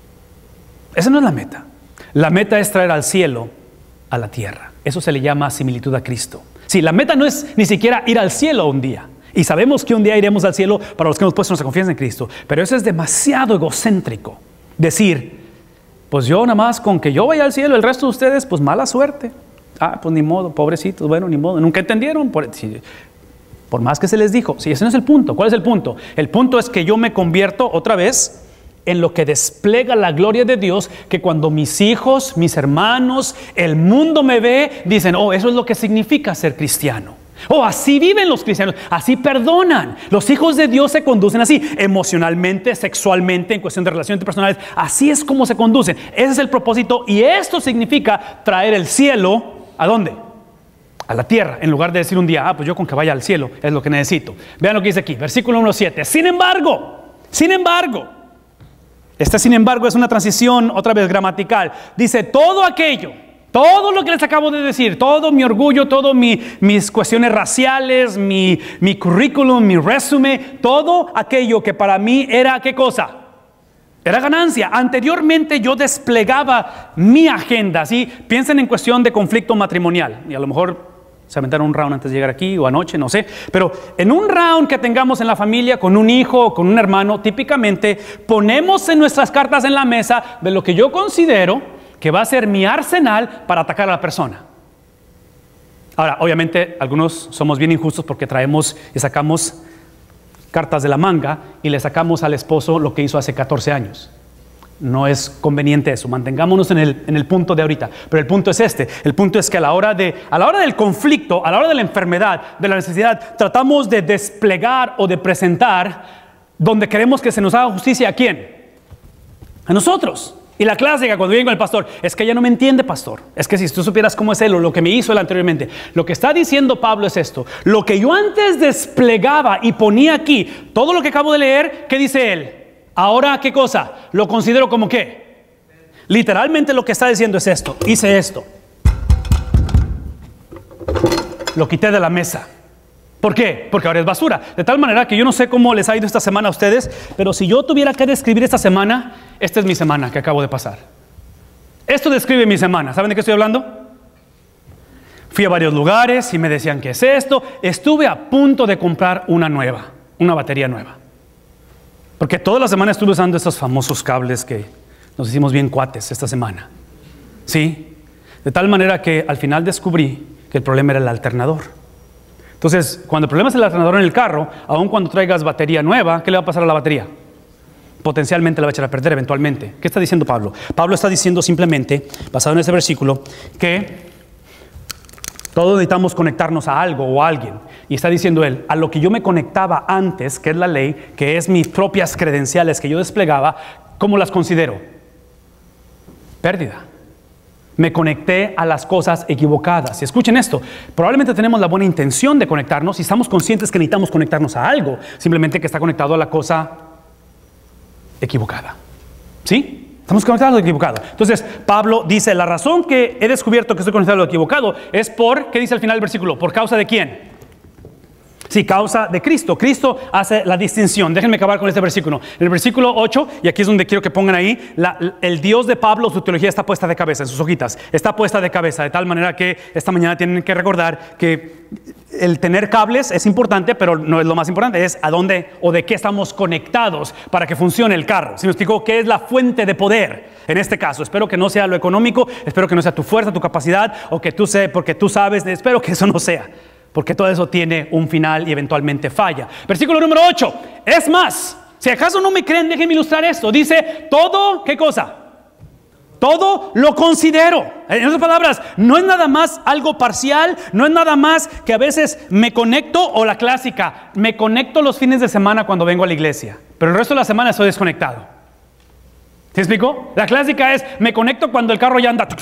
Esa no es la meta. La meta es traer al cielo a la tierra. Eso se le llama similitud a Cristo. Sí, la meta no es ni siquiera ir al cielo un día. Y sabemos que un día iremos al cielo para los que hemos puesto nuestra confianza en Cristo. Pero eso es demasiado egocéntrico. Decir, pues yo nada más con que yo vaya al cielo, el resto de ustedes, pues mala suerte. Ah, pues ni modo, pobrecitos, bueno, ni modo. Nunca entendieron. Por, si, por más que se les dijo. Sí, ese no es el punto. ¿Cuál es el punto? El punto es que yo me convierto otra vez en lo que despliega la gloria de Dios, que cuando mis hijos, mis hermanos, el mundo me ve, dicen, oh, eso es lo que significa ser cristiano. Oh, así viven los cristianos, así perdonan. Los hijos de Dios se conducen así, emocionalmente, sexualmente, en cuestión de relaciones interpersonales. Así es como se conducen. Ese es el propósito y esto significa traer el cielo, ¿a dónde? a la tierra, en lugar de decir un día, ah, pues yo con que vaya al cielo es lo que necesito. Vean lo que dice aquí, versículo uno siete. Sin embargo, sin embargo, este sin embargo es una transición otra vez gramatical. Dice, todo aquello, todo lo que les acabo de decir, todo mi orgullo, todo mi, mis cuestiones raciales, mi, mi currículum, mi resumen, todo aquello que para mí era, ¿qué cosa? Era ganancia. Anteriormente yo desplegaba mi agenda, ¿sí? Piensen en cuestión de conflicto matrimonial. Y a lo mejor se aventaron un round antes de llegar aquí o anoche, no sé. Pero en un round que tengamos en la familia, con un hijo o con un hermano, típicamente ponemos en nuestras cartas en la mesa de lo que yo considero que va a ser mi arsenal para atacar a la persona. Ahora, obviamente, algunos somos bien injustos porque traemos y sacamos cartas de la manga y le sacamos al esposo lo que hizo hace catorce años. No es conveniente eso, mantengámonos en el, en el punto de ahorita. Pero el punto es este, el punto es que a la, hora de, a la hora del conflicto, a la hora de la enfermedad, de la necesidad, tratamos de desplegar o de presentar donde queremos que se nos haga justicia. ¿A quién? A nosotros. Y la clásica cuando viene con el pastor, es que ella no me entiende, pastor. Es que si tú supieras cómo es él o lo que me hizo él anteriormente. Lo que está diciendo Pablo es esto. Lo que yo antes desplegaba y ponía aquí, todo lo que acabo de leer, ¿qué dice él? Ahora, ¿qué cosa? Lo considero como ¿qué? Literalmente lo que está diciendo es esto. Hice esto. Lo quité de la mesa. ¿Por qué? Porque ahora es basura. De tal manera que yo no sé cómo les ha ido esta semana a ustedes, pero si yo tuviera que describir esta semana, esta es mi semana que acabo de pasar. Esto describe mi semana. ¿Saben de qué estoy hablando? Fui a varios lugares y me decían, ¿qué es esto? Estuve a punto de comprar una nueva, una batería nueva. Porque toda la semana estuve usando estos famosos cables que nos hicimos bien cuates esta semana. ¿Sí? De tal manera que al final descubrí que el problema era el alternador. Entonces, cuando el problema es el alternador en el carro, aun cuando traigas batería nueva, ¿qué le va a pasar a la batería? Potencialmente la va a echar a perder eventualmente. ¿Qué está diciendo Pablo? Pablo está diciendo simplemente, basado en ese versículo, que todos necesitamos conectarnos a algo o a alguien. Y está diciendo él, a lo que yo me conectaba antes, que es la ley, que es mis propias credenciales que yo desplegaba, ¿cómo las considero? Pérdida. Me conecté a las cosas equivocadas. Y escuchen esto, probablemente tenemos la buena intención de conectarnos y estamos conscientes que necesitamos conectarnos a algo, simplemente que está conectado a la cosa equivocada. ¿Sí? Estamos conectados a lo equivocado. Entonces, Pablo dice, la razón que he descubierto que estoy conectado a lo equivocado es por, ¿qué dice al final del versículo? ¿Por causa de quién? Sí, causa de Cristo. Cristo hace la distinción. Déjenme acabar con este versículo. En el versículo ocho, y aquí es donde quiero que pongan ahí, la, el Dios de Pablo, su teología está puesta de cabeza, en sus hojitas. Está puesta de cabeza, de tal manera que esta mañana tienen que recordar que el tener cables es importante, pero no es lo más importante, es a dónde o de qué estamos conectados para que funcione el carro. ¿Sí me explicó? ¿Qué es la fuente de poder? En este caso, espero que no sea lo económico, espero que no sea tu fuerza, tu capacidad, o que tú sé, porque tú sabes, espero que eso no sea. Porque todo eso tiene un final y eventualmente falla. Versículo número ocho. Es más, si acaso no me creen, déjenme ilustrar esto. Dice, todo, ¿qué cosa? Todo lo considero. En otras palabras, no es nada más algo parcial, no es nada más que a veces me conecto, o la clásica, me conecto los fines de semana cuando vengo a la iglesia, pero el resto de la semana estoy desconectado. ¿Se explicó? La clásica es, me conecto cuando el carro ya anda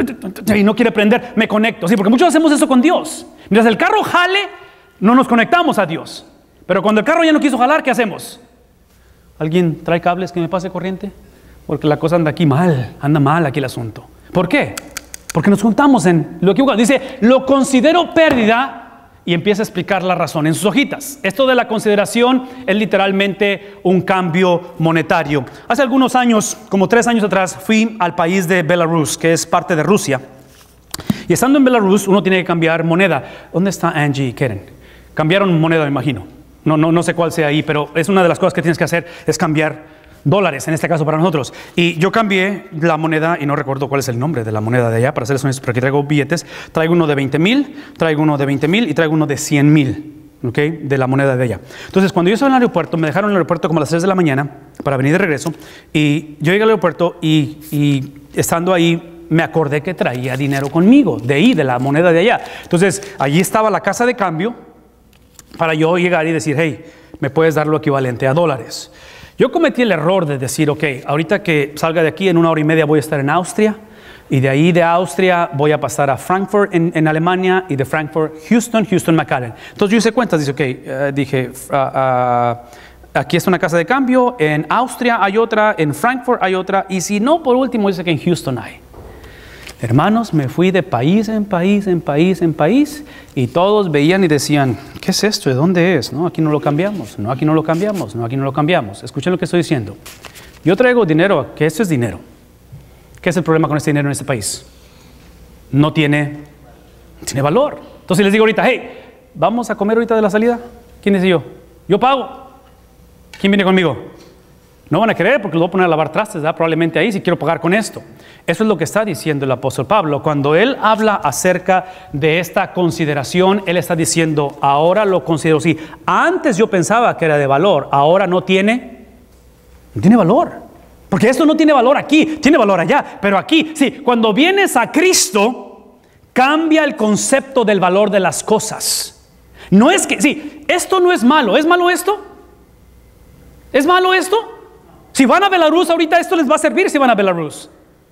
y no quiere prender, me conecto. Sí, porque muchos hacemos eso con Dios. Mientras el carro jale, no nos conectamos a Dios. Pero cuando el carro ya no quiso jalar, ¿qué hacemos? ¿Alguien trae cables que me pase corriente? Porque la cosa anda aquí mal, anda mal aquí el asunto. ¿Por qué? Porque nos juntamos en lo equivocado. Dice, lo considero pérdida. Y empieza a explicar la razón en sus hojitas. Esto de la consideración es literalmente un cambio monetario. Hace algunos años, como tres años atrás, fui al país de Belarus, que es parte de Rusia. Y estando en Belarus, uno tiene que cambiar moneda. ¿Dónde está Angie y Karen? Cambiaron moneda, me imagino. No, no, no sé cuál sea ahí, pero es una de las cosas que tienes que hacer, es cambiar dólares, en este caso para nosotros. Y yo cambié la moneda, y no recuerdo cuál es el nombre de la moneda de allá, para hacerles honestos, pero aquí traigo billetes. Traigo uno de veinte mil, traigo uno de veinte mil y traigo uno de cien mil, ¿ok? De la moneda de allá. Entonces, cuando yo estaba en el aeropuerto, me dejaron en el aeropuerto como a las tres de la mañana para venir de regreso. Y yo llegué al aeropuerto y, y estando ahí, me acordé que traía dinero conmigo, de ahí, de la moneda de allá. Entonces, allí estaba la casa de cambio para yo llegar y decir, hey, ¿me puedes dar lo equivalente a dólares? Yo cometí el error de decir, ok, ahorita que salga de aquí en una hora y media voy a estar en Austria, Y de ahí de Austria voy a pasar a Frankfurt en, en Alemania y de Frankfurt, Houston, Houston, McAllen. Entonces yo hice cuentas, dice, ok, uh, dije, uh, uh, aquí está una casa de cambio, en Austria hay otra, en Frankfurt hay otra, y si no, por último dice que en Houston hay. Hermanos, me fui de país en país, en país, en país, y todos veían y decían, ¿qué es esto? ¿De dónde es? No, aquí no lo cambiamos, no, aquí no lo cambiamos, no, aquí no lo cambiamos. Escuchen lo que estoy diciendo. Yo traigo dinero, que esto es dinero. ¿Qué es el problema con este dinero en este país? No tiene, no tiene valor. Entonces les digo ahorita, hey, ¿vamos a comer ahorita de la salida? ¿Quién dice yo? Yo pago. ¿Quién viene conmigo? No van a querer porque los voy a poner a lavar trastes, ¿verdad? Probablemente ahí si quiero pagar con esto. Eso es lo que está diciendo el apóstol Pablo. Cuando él habla acerca de esta consideración, él está diciendo, ahora lo considero así. Antes yo pensaba que era de valor, ahora no tiene, no tiene valor. Porque esto no tiene valor aquí, tiene valor allá. Pero aquí, sí, cuando vienes a Cristo, cambia el concepto del valor de las cosas. No es que, sí, esto no es malo. ¿Es malo esto? ¿Es malo esto? Si van a Belarus ahorita, esto les va a servir si van a Belarus.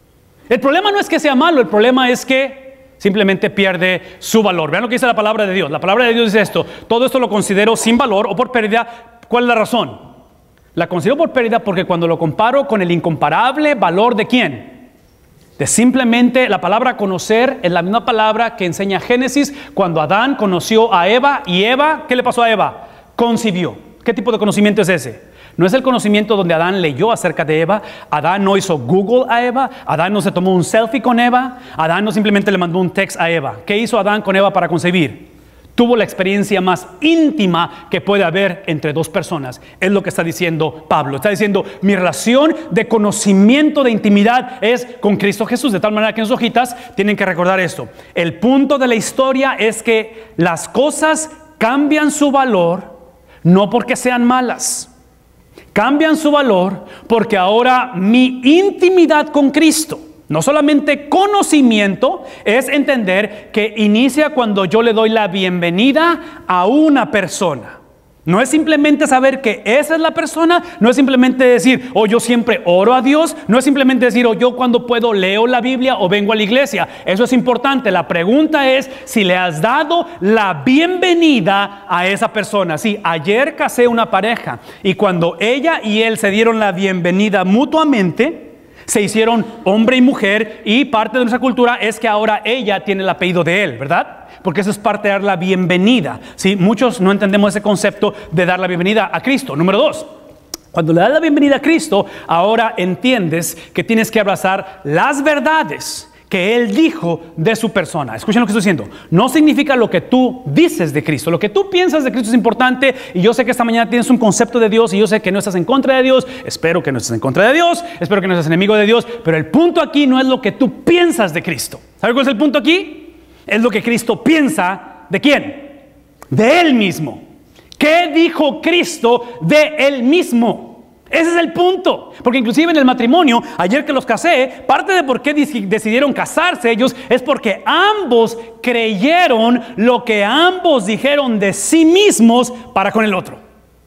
El problema no es que sea malo, el problema es que simplemente pierde su valor. Vean lo que dice la palabra de Dios. La palabra de Dios dice esto: todo esto lo considero sin valor o por pérdida. ¿Cuál es la razón? La considero por pérdida porque cuando lo comparo con el incomparable valor de ¿quién? De simplemente la palabra conocer es la misma palabra que enseña Génesis cuando Adán conoció a Eva y Eva, ¿qué le pasó a Eva? Concibió. ¿Qué tipo de conocimiento es ese? No es el conocimiento donde Adán leyó acerca de Eva. Adán no hizo Google a Eva. Adán no se tomó un selfie con Eva. Adán no simplemente le mandó un text a Eva. ¿Qué hizo Adán con Eva para concebir? Tuvo la experiencia más íntima que puede haber entre dos personas. Es lo que está diciendo Pablo. Está diciendo, mi relación de conocimiento, de intimidad es con Cristo Jesús. De tal manera que en sus hojitas tienen que recordar esto. El punto de la historia es que las cosas cambian su valor no porque sean malas. Cambian su valor porque ahora mi intimidad con Cristo, no solamente conocimiento, es entender que inicia cuando yo le doy la bienvenida a una persona. No es simplemente saber que esa es la persona, no es simplemente decir, oh, yo siempre oro a Dios, no es simplemente decir, oh, yo cuando puedo leo la Biblia o vengo a la iglesia. Eso es importante. La pregunta es si le has dado la bienvenida a esa persona. Sí, ayer casé una pareja y cuando ella y él se dieron la bienvenida mutuamente, se hicieron hombre y mujer, y parte de nuestra cultura es que ahora ella tiene el apellido de él, ¿verdad? Porque eso es parte de dar la bienvenida. ¿Sí? Muchos no entendemos ese concepto de dar la bienvenida a Cristo. Número dos, cuando le das la bienvenida a Cristo, ahora entiendes que tienes que abrazar las verdades que Él dijo de su persona. Escuchen lo que estoy diciendo. No significa lo que tú dices de Cristo. Lo que tú piensas de Cristo es importante, y yo sé que esta mañana tienes un concepto de Dios y yo sé que no estás en contra de Dios. Espero que no estés en contra de Dios. Espero que no seas enemigo de Dios. Pero el punto aquí no es lo que tú piensas de Cristo. ¿Sabes cuál es el punto aquí? Es lo que Cristo piensa ¿de quién? De Él mismo. ¿Qué dijo Cristo de Él mismo? Ese es el punto. Porque inclusive en el matrimonio, ayer que los casé, parte de por qué decidieron casarse ellos es porque ambos creyeron lo que ambos dijeron de sí mismos para con el otro.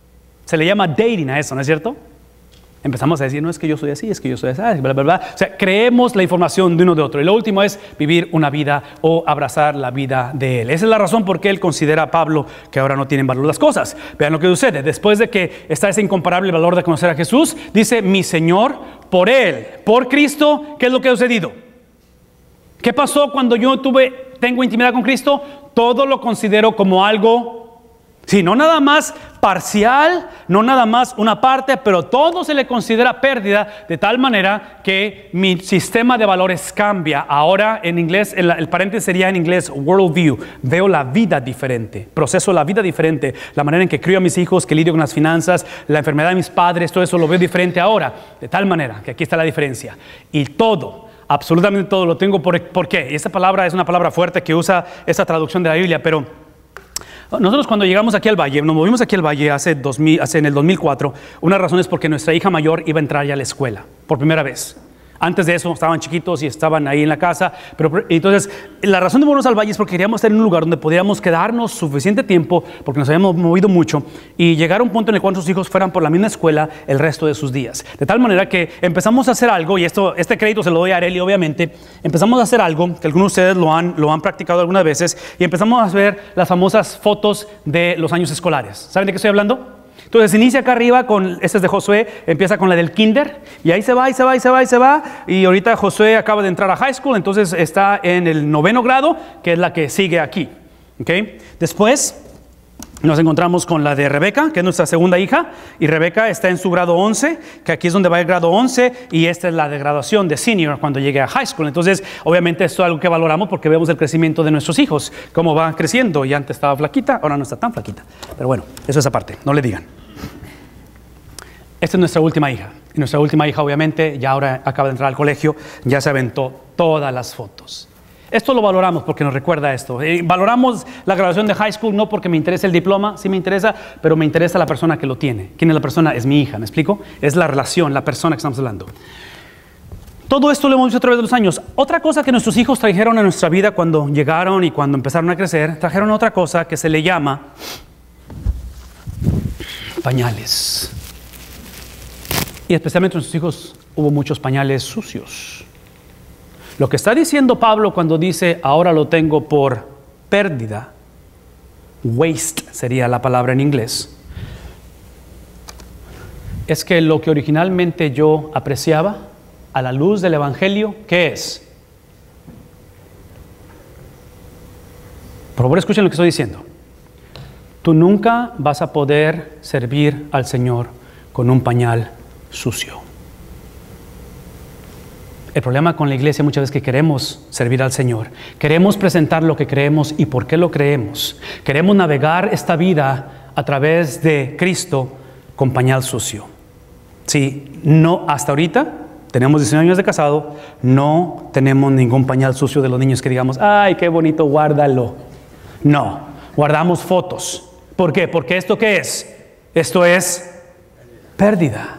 Se le llama dating a eso, ¿no es cierto? Empezamos a decir, no es que yo soy así, es que yo soy así, bla, bla, bla. O sea, creemos la información de uno de otro. Y lo último es vivir una vida o abrazar la vida de Él. Esa es la razón por qué Él considera a Pablo que ahora no tienen valor las cosas. Vean lo que sucede. Después de que está ese incomparable valor de conocer a Jesús, dice, mi Señor, por Él, por Cristo, ¿qué es lo que ha sucedido? ¿Qué pasó cuando yo tuve, tengo intimidad con Cristo? Todo lo considero como algo... Sí, no nada más parcial, no nada más una parte, pero todo se le considera pérdida, de tal manera que mi sistema de valores cambia. Ahora en inglés, el, el paréntesis sería en inglés worldview. Veo la vida diferente, proceso la vida diferente, la manera en que crío a mis hijos, que lidio con las finanzas, la enfermedad de mis padres, todo eso lo veo diferente ahora. De tal manera que aquí está la diferencia. Y todo, absolutamente todo lo tengo por, ¿por qué? Y esta palabra es una palabra fuerte que usa esta traducción de la Biblia, pero... nosotros cuando llegamos aquí al Valle, nos movimos aquí al Valle hace, dos mil, hace en el dos mil cuatro, una razón es porque nuestra hija mayor iba a entrar ya a la escuela, por primera vez. Antes de eso estaban chiquitos y estaban ahí en la casa. Pero entonces, la razón de movernos al valle es porque queríamos estar en un lugar donde podíamos quedarnos suficiente tiempo, porque nos habíamos movido mucho, y llegar a un punto en el cual nuestros hijos fueran por la misma escuela el resto de sus días. De tal manera que empezamos a hacer algo, y esto, este crédito se lo doy a Areli, obviamente. Empezamos a hacer algo que algunos de ustedes lo han, lo han practicado algunas veces, y empezamos a ver las famosas fotos de los años escolares. ¿Saben de qué estoy hablando? Entonces inicia acá arriba con, este es de Josué, empieza con la del kinder, y ahí se va, y se va, y se va, y se va, y ahorita Josué acaba de entrar a high school, entonces está en el noveno grado, que es la que sigue aquí, ¿okay? Después nos encontramos con la de Rebeca, que es nuestra segunda hija, y Rebeca está en su grado once, que aquí es donde va el grado once, y esta es la de graduación de senior cuando llegue a high school. Entonces, obviamente esto es algo que valoramos porque vemos el crecimiento de nuestros hijos, cómo va creciendo, y antes estaba flaquita, ahora no está tan flaquita, pero bueno, eso es aparte, no le digan. Esta es nuestra última hija, y nuestra última hija obviamente ya ahora acaba de entrar al colegio, ya se aventó todas las fotos. Esto lo valoramos porque nos recuerda esto. Eh, valoramos la graduación de high school no porque me interesa el diploma, sí me interesa, pero me interesa la persona que lo tiene. ¿Quién es la persona? Es mi hija, ¿me explico? Es la relación, la persona que estamos hablando. Todo esto lo hemos visto a través de los años. Otra cosa que nuestros hijos trajeron a nuestra vida cuando llegaron y cuando empezaron a crecer, trajeron otra cosa que se le llama pañales. Y especialmente nuestros hijos hubo muchos pañales sucios. Lo que está diciendo Pablo cuando dice ahora lo tengo por pérdida, waste sería la palabra en inglés, es que lo que originalmente yo apreciaba a la luz del Evangelio, ¿qué es? Por favor, escuchen lo que estoy diciendo. Tú nunca vas a poder servir al Señor con un pañal sucio. El problema con la iglesia muchas veces es que queremos servir al Señor, queremos presentar lo que creemos y por qué lo creemos. Queremos navegar esta vida a través de Cristo con pañal sucio. Sí, no, hasta ahorita tenemos diecinueve años de casado, no tenemos ningún pañal sucio de los niños que digamos, ay, qué bonito, guárdalo. No, guardamos fotos. ¿Por qué? Porque ¿esto qué es? Esto es pérdida.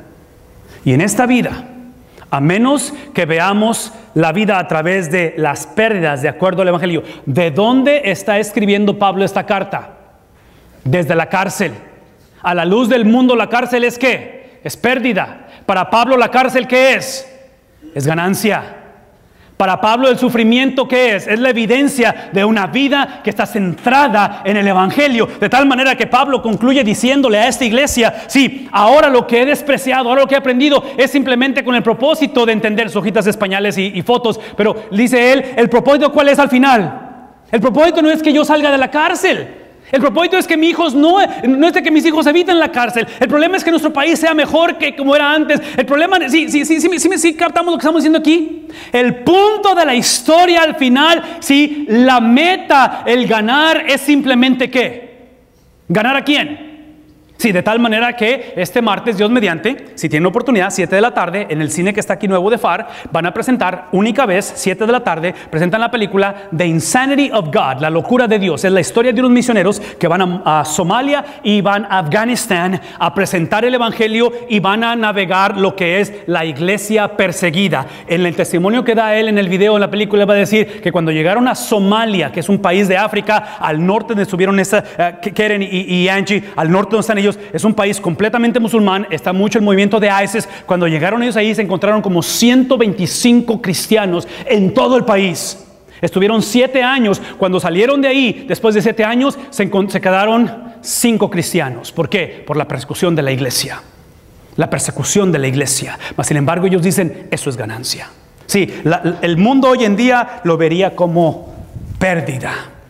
Y en esta vida, a menos que veamos la vida a través de las pérdidas de acuerdo al Evangelio, ¿de dónde está escribiendo Pablo esta carta? Desde la cárcel. A la luz del mundo, la cárcel es ¿qué? Es pérdida. Para Pablo, la cárcel ¿qué es? Es ganancia. Para Pablo, el sufrimiento ¿qué es? Es la evidencia de una vida que está centrada en el Evangelio. De tal manera que Pablo concluye diciéndole a esta iglesia, sí, ahora lo que he despreciado, ahora lo que he aprendido es simplemente con el propósito de entender sus hojitas españoles y, y fotos. Pero dice él, ¿el propósito cuál es al final? El propósito no es que yo salga de la cárcel. El propósito es que mis hijos no, no es de que mis hijos eviten la cárcel. El problema es que nuestro país sea mejor que como era antes. El problema, sí, sí, sí, sí, sí, sí captamos lo que estamos diciendo aquí. El punto de la historia al final, sí, la meta, el ganar es simplemente ¿qué? ¿Ganar a quién? Sí, de tal manera que este martes, Dios mediante, si tienen oportunidad, siete de la tarde, en el cine que está aquí nuevo de F A R, van a presentar única vez, siete de la tarde, presentan la película The Insanity of God, la locura de Dios. Es la historia de unos misioneros que van a, a Somalia y van a Afganistán a presentar el Evangelio y van a navegar lo que es la iglesia perseguida. En el testimonio que da él en el video, en la película, va a decir que cuando llegaron a Somalia, que es un país de África, al norte donde estuvieron esa, uh, Keren y, y Angie, al norte donde están ellos, es un país completamente musulmán, está mucho el movimiento de ISIS. Cuando llegaron ellos ahí se encontraron como ciento veinticinco cristianos en todo el país. Estuvieron siete años. Cuando salieron de ahí, después de siete años, se, se quedaron cinco cristianos. ¿Por qué? Por la persecución de la iglesia. La persecución de la iglesia. Mas sin embargo ellos dicen, eso es ganancia. Sí, la, el mundo hoy en día lo vería como pérdida.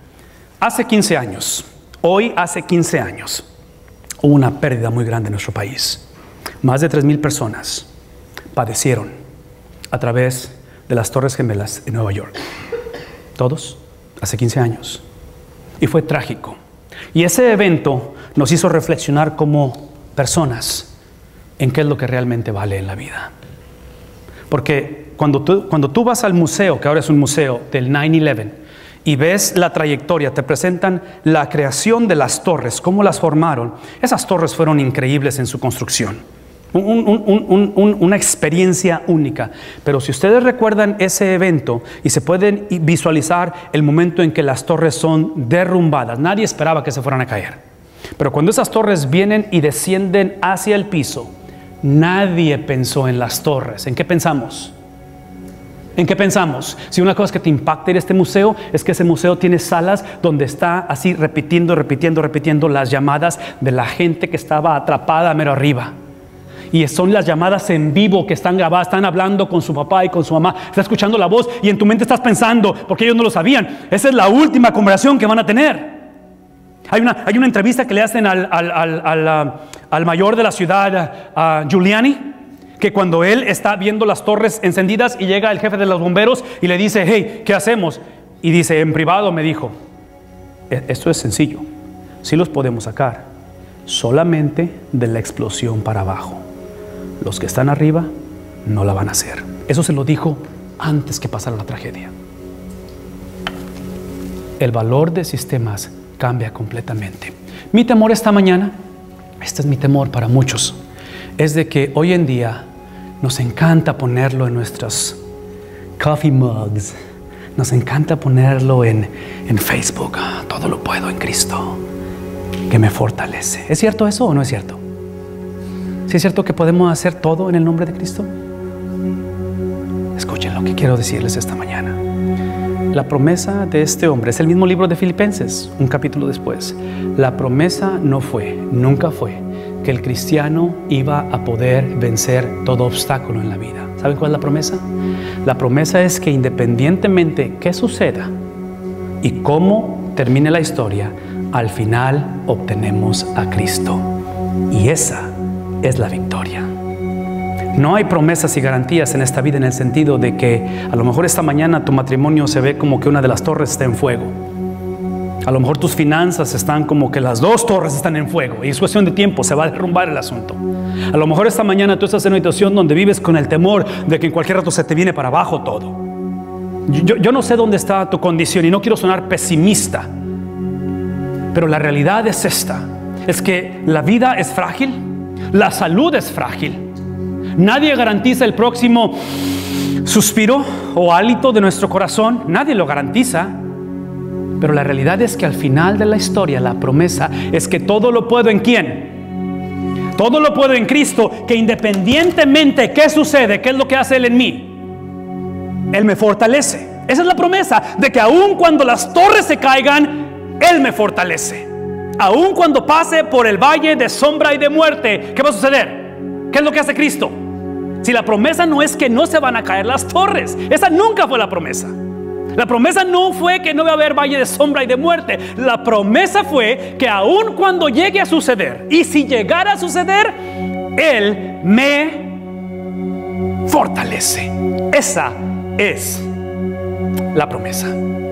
Hace quince años, hoy hace quince años, hubo una pérdida muy grande en nuestro país. Más de tres mil personas padecieron a través de las Torres Gemelas en Nueva York. Todos, hace quince años. Y fue trágico. Y ese evento nos hizo reflexionar como personas en qué es lo que realmente vale en la vida. Porque cuando tú, cuando tú vas al museo, que ahora es un museo del nueve once, y ves la trayectoria, te presentan la creación de las torres, cómo las formaron. Esas torres fueron increíbles en su construcción. un, un, un, un, una experiencia única. Pero si ustedes recuerdan ese evento y se pueden visualizar el momento en que las torres son derrumbadas, nadie esperaba que se fueran a caer. Pero cuando esas torres vienen y descienden hacia el piso, nadie pensó en las torres. ¿En qué pensamos? ¿En qué pensamos? Si una cosa que te impacta ir a este museo es que ese museo tiene salas donde está así repitiendo, repitiendo, repitiendo las llamadas de la gente que estaba atrapada mero arriba. Y son las llamadas en vivo que están grabadas, están hablando con su papá y con su mamá, está escuchando la voz y en tu mente estás pensando, porque ellos no lo sabían, esa es la última conversación que van a tener. Hay una, hay una entrevista que le hacen al, al, al, al, al mayor de la ciudad, a Giuliani, que cuando él está viendo las torres encendidas y llega el jefe de los bomberos y le dice, hey, ¿qué hacemos? Y dice, en privado me dijo, esto es sencillo, sí los podemos sacar, solamente de la explosión para abajo. Los que están arriba no la van a hacer. Eso se lo dijo antes que pasara la tragedia. El valor de sistemas cambia completamente. Mi temor esta mañana, este es mi temor para muchos, es de que hoy en día nos encanta ponerlo en nuestros coffee mugs, nos encanta ponerlo en, en Facebook. Todo lo puedo en Cristo, que me fortalece. ¿Es cierto eso o no es cierto? ¿Sí es cierto que podemos hacer todo en el nombre de Cristo? Escuchen lo que quiero decirles esta mañana. La promesa de este hombre es el mismo libro de Filipenses, un capítulo después. La promesa no fue, nunca fue, que el cristiano iba a poder vencer todo obstáculo en la vida. ¿Saben cuál es la promesa? La promesa es que independientemente qué suceda y cómo termine la historia, al final obtenemos a Cristo. Y esa es la victoria. No hay promesas y garantías en esta vida en el sentido de que a lo mejor esta mañana tu matrimonio se ve como que una de las torres está en fuego. A lo mejor tus finanzas están como que las dos torres están en fuego y es cuestión de tiempo, se va a derrumbar el asunto. A lo mejor esta mañana tú estás en una situación donde vives con el temor de que en cualquier rato se te viene para abajo todo. Yo, yo no sé dónde está tu condición y no quiero sonar pesimista, pero la realidad es esta, es que la vida es frágil, la salud es frágil. Nadie garantiza el próximo suspiro o hálito de nuestro corazón, nadie lo garantiza. Pero la realidad es que al final de la historia, la promesa es que todo lo puedo ¿en quién? Todo lo puedo en Cristo, que independientemente qué sucede, qué es lo que hace Él en mí, Él me fortalece. Esa es la promesa, de que aun cuando las torres se caigan, Él me fortalece. Aun cuando pase por el valle de sombra y de muerte, ¿qué va a suceder? ¿Qué es lo que hace Cristo? Si la promesa no es que no se van a caer las torres, esa nunca fue la promesa. La promesa no fue que no va a haber valle de sombra y de muerte. La promesa fue que aun cuando llegue a suceder, y si llegara a suceder, Él me fortalece. Esa es la promesa.